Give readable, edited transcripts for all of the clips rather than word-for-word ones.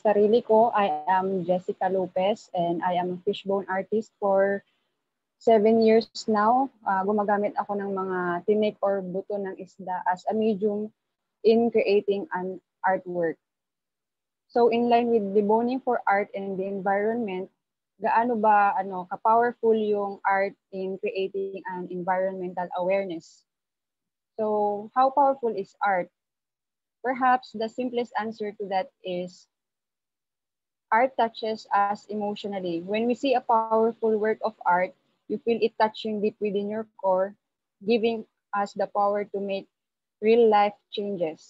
sarili ko, I am Jessica Lopez and I am a Fishbone artist for 7 years now. Gumagamit ako ng mga tinik or buto ng isda as a medium in creating an artwork. So in line with deboning for art and the environment, gaano ba ka-powerful yung art in creating an environmental awareness? So how powerful is art? Perhaps the simplest answer to that is art touches us emotionally. When we see a powerful work of art, you feel it touching deep within your core, giving us the power to make real life changes.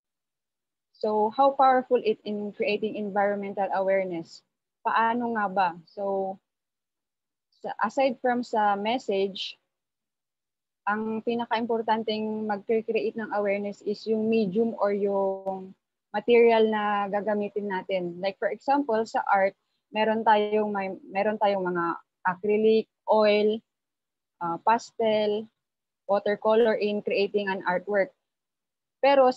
So how powerful it in creating environmental awareness? Paano nga ba? So aside from sa message, ang pinaka-importanting mag-create ng awareness is yung medium or yung material na gagamitin natin. Like for example, sa art, meron tayong mga acrylic, oil, pastel, watercolor in creating an artwork. Pero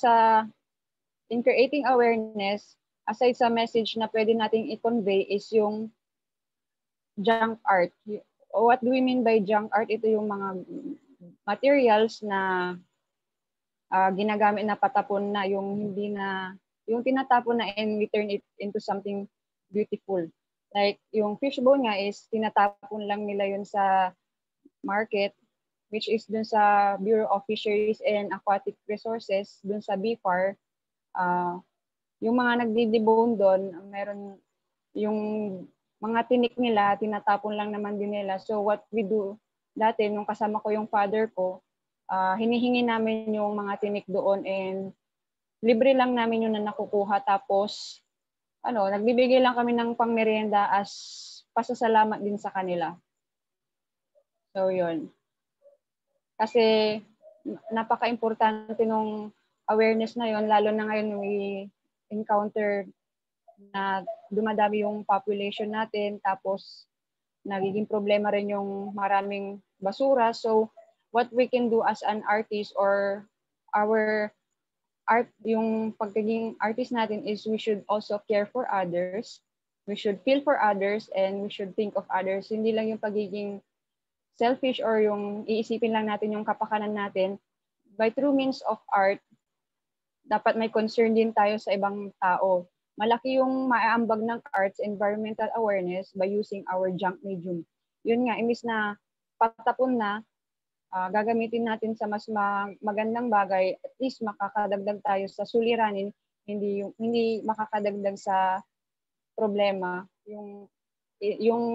in creating awareness, aside sa message na pwede nating i-convey is yung junk art. What do we mean by junk art? Ito yung mga materials na ginagamit na patapon na, yung tinatapon na and we turn it into something beautiful. Like yung fishbone nga is tinatapon lang nila yun sa market, which is dun sa Bureau of Fisheries and Aquatic Resources, dun sa BFAR. Yung mga nagdi-debone doon, meron yung mga tinik nila, tinatapon lang naman din nila. So what we do dati, nung kasama ko yung father ko, hinihingi namin yung mga tinik doon and libre lang namin yun na nakukuha. Tapos, nagbibigay lang kami ng pangmerienda as pasasalamat din sa kanila. So, yun. Kasi, napaka-importante nung awareness na yun, lalo na ngayon we encounter na dumadami yung population natin, tapos nagiging problema rin yung maraming basura. So, what we can do as an artist or our art, yung pagiging artist natin is we should also care for others. We should feel for others and we should think of others. Hindi lang yung pagiging selfish or yung iisipin lang natin yung kapakanan natin. By through means of art, dapat may concern din tayo sa ibang tao. Malaki yung maaambag ng arts environmental awareness by using our junk medium. Yun nga, imbis na patapon na, gagamitin natin sa mas magandang bagay, at least makakadagdag tayo sa suliranin, hindi makakadagdag sa problema. Yung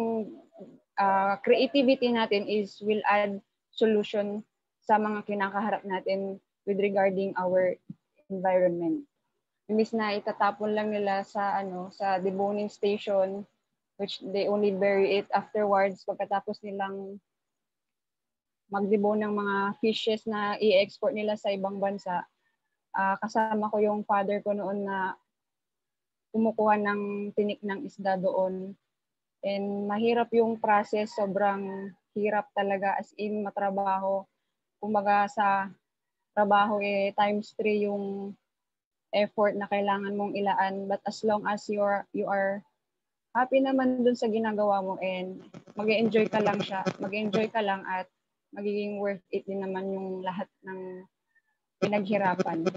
creativity natin will add solution sa mga kinakaharap natin with regarding our environment. Imbis na itatapon lang nila sa deboning station, which they only bury it afterwards pagkatapos nilang mag-debone ng mga fishes na i-export nila sa ibang bansa. Kasama ko yung father ko noon na kumukuha ng tinik ng isda doon. And mahirap yung process, sobrang hirap talaga, as in matrabaho. Kumbaga sa trabaho times 3 yung effort na kailangan mong ilaan, but as long as you are happy naman dun sa ginagawa mo and mag-enjoy ka lang at magiging worth it din naman yung lahat ng pinaghirapan.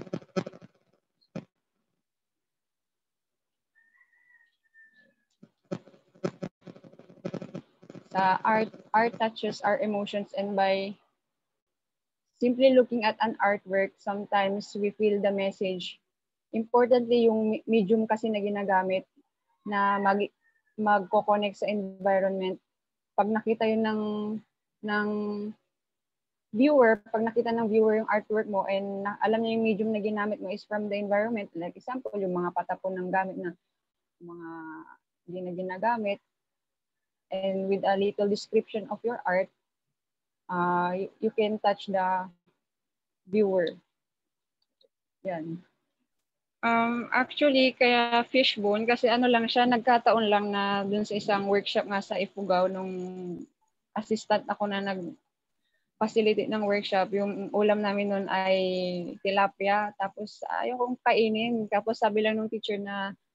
Sa art touches our emotions, and by simply looking at an artwork, sometimes we feel the message. Importantly, yung medium kasi na ginagamit na magko-connect sa environment. Pag nakita yun ng viewer, yung artwork mo and alam niya yung medium na ginamit mo is from the environment, like example, yung mga patapon ng gamit na mga hindi na ginagamit, and with a little description of your art, you can touch the viewer. Yan. Actually, kaya Fishbone, kasi lang siya, nagkataon lang na dun sa isang workshop nga sa Ifugao, nung assistant ako na nag-facilitate ng workshop, yung ulam namin nun ay tilapia, tapos ayaw kong kainin. Tapos sabi lang nung teacher na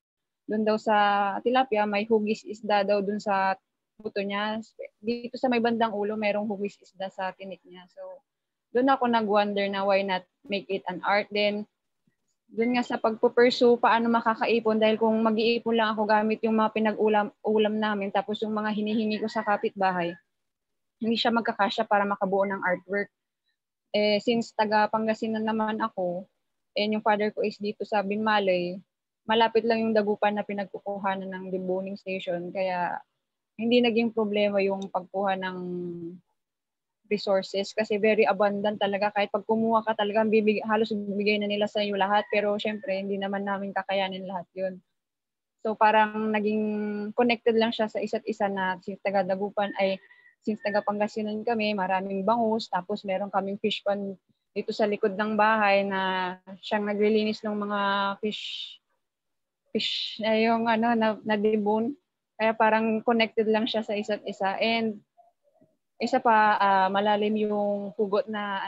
Doon daw sa tilapia, may hugis isda daw doon sa buto niya. Dito sa may bandang ulo, merong hugis isda sa tinik niya. So, doon ako nag-wonder na why not make it an art. Then, doon nga sa pagpupursue, paano makakaipon, dahil kung mag-iipon lang ako gamit yung mga pinag-ulam namin, tapos yung mga hinihingi ko sa kapitbahay, hindi siya magkakasya para makabuo ng artwork. Since taga Pangasinan naman ako, and yung father ko is dito sa Binmalay, malapit lang yung dagupan na pinagkukuhanan ng Deboning station, kaya hindi naging problema yung pagkuha ng resources kasi very abundant talaga. Kahit pag kumuha ka talaga, halos bibigay na nila sa iyo lahat. Pero syempre, hindi naman namin kakayanin lahat yun. So parang naging connected lang siya sa isa't isa na since taga Dagupan since taga Pangasinan kami, maraming bangus. Tapos meron kaming fishbone dito sa likod ng bahay na siyang naglilinis ng mga fish yung na debone. Kaya parang connected lang siya sa isa't isa. And isa pa, malalim yung hugot na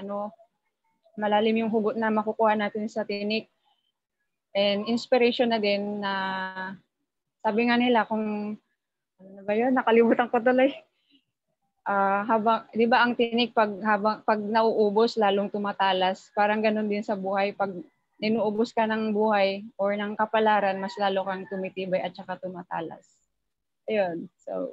makukuha natin sa tinik. And inspiration na din na sabi nga nila kung ano ba yun, nakalimutan ko tuloy. Habang 'di ba ang tinik pag nauubos lalong tumatalas. Parang ganoon din sa buhay, pag inuubos ka ng buhay or ng kapalaran, mas lalo kang tumitibay at saka tumatalas. Ayun. So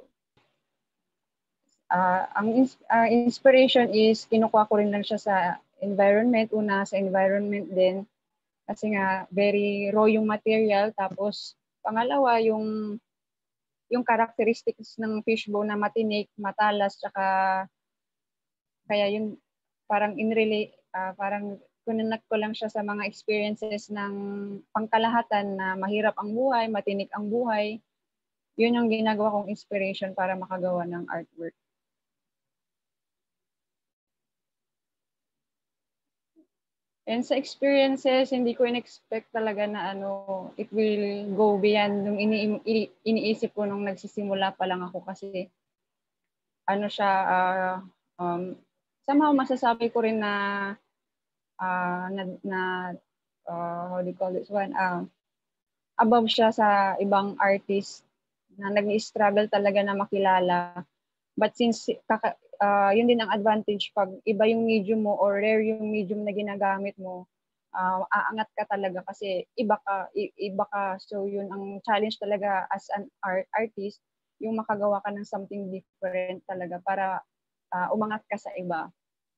ang inspiration is kinukuha ko rin lang siya sa environment. Una sa environment din kasi nga very raw yung material. Tapos pangalawa yung characteristics ng fishbone na matinik, matalas, tsaka kaya yun parang parang kununat ko lang siya sa mga experiences ng pangkalahatan na mahirap ang buhay, matinik ang buhay. Yun yung ginagawa kong inspiration para makagawa ng artwork. And sa experiences, hindi ko in-expect talaga na it will go beyond yung iniisip ko nung nagsisimula pa lang ako kasi siya, somehow masasabi ko rin na how do you call this one, above siya sa ibang artist na nag-struggle talaga na makilala. But since yun din ang advantage pag iba yung medium mo or rare yung medium na ginagamit mo, aangat ka talaga kasi iba ka. So yun ang challenge talaga as an artist, yung makagawa ka ng something different talaga para umangat ka sa iba.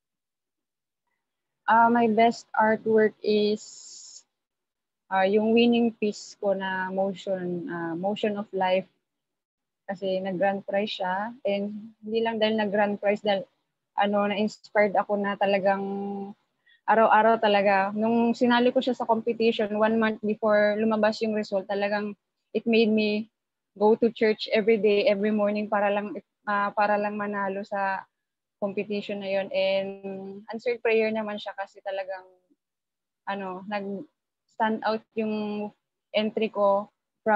My best artwork is yung winning piece ko na Motion of Life. Kasi nag-grand prize siya. And hindi lang dahil nag-grand prize, dahil na-inspired ako na talagang araw-araw talaga. Nung sinali ko siya sa competition, 1 month before lumabas yung result, talagang it made me go to church every day, every morning para lang manalo sa competition na yun. And answered prayer naman siya kasi talagang nag-stand out yung entry ko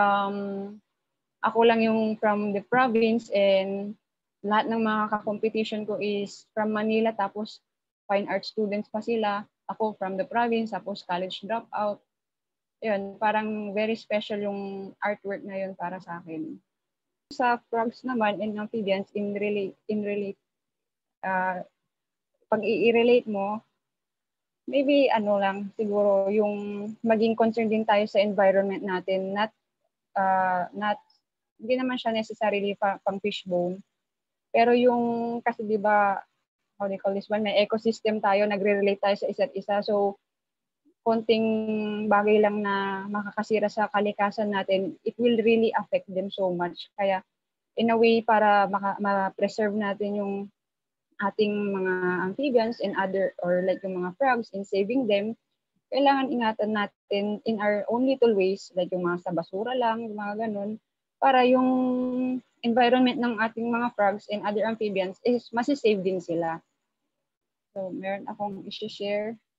ako lang yung from the province, and lahat ng mga ka-competition ko is from Manila, tapos fine art students pa sila. Ako from the province, tapos college dropout. Yun, parang very special yung artwork na yun para sa akin. Sa frogs naman and amphibians, pag i-relate mo, maybe lang siguro yung maging concerned din tayo sa environment natin, not hindi naman siya necessarily pang fishbone. Pero yung, kasi di ba, how do you call this one, may ecosystem tayo, nagre-relate tayo sa isa't isa. So, konting bagay lang na makakasira sa kalikasan natin, it will really affect them so much. Kaya, in a way, para ma-preserve natin yung ating mga amphibians and or like yung mga frogs, in saving them, kailangan ingatan natin in our own little ways, like yung mga sa basura lang, yung mga ganun, para yung environment ng ating mga frogs and other amphibians is masisave din sila. So, meron akong i-share.